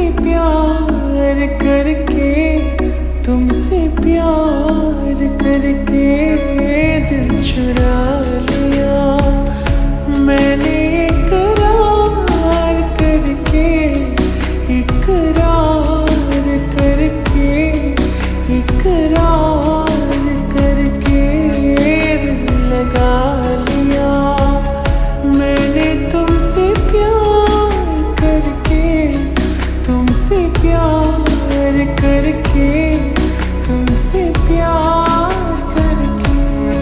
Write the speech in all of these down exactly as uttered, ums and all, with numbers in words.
प्यार करके, तुमसे प्यार करके दिल चुरा लिया मैंने इकरार करके, इकरार करके, इकरार करके दिल लगा लिया मैंने तुमसे प्यार करके, तुमसे प्यार करके, तुमसे प्यार करके।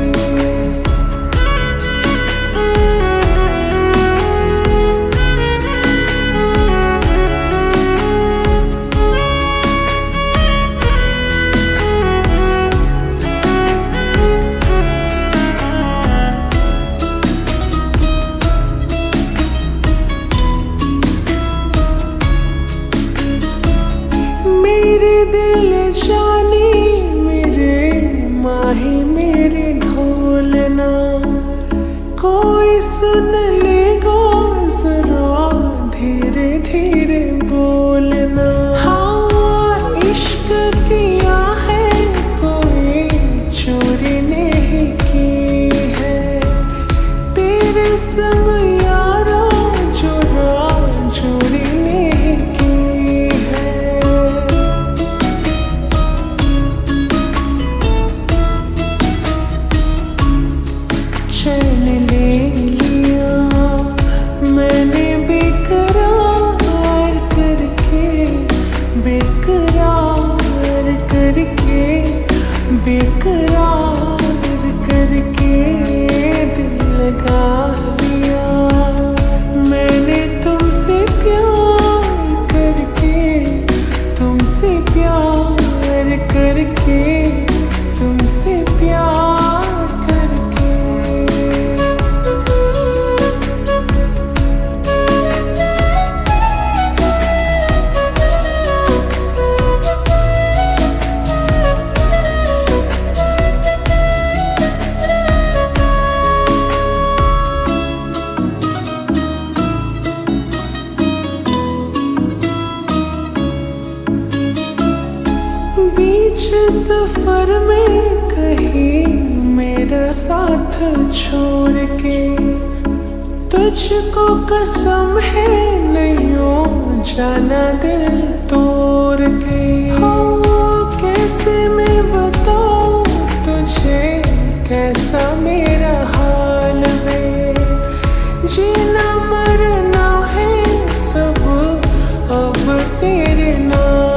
मेरे दिल जाने मेरे माही मेरे ढोलना, कोई सुन लेगा जरा धीरे धीरे बोलना। हाँ इश्क किया है कोई चोरी नहीं की है, तेरे संग यारा चोरा चोरी नहीं की है। चैन ले लिया मैंने बेकरार करके, बेकरार करके, बेकरार करके दिल लगा लिया मैंने तुमसे प्यार करके, तुमसे प्यार करके, तुमसे प्यार करके। बीच सफर में कहीं मेरा साथ छोड़ के, तुझको कसम है नहीं जाना दिल तोड़ के। हो कैसे मैं बताऊं तुझे कैसा मेरा हाल है, जीना मरना है सब अब तेरे नाम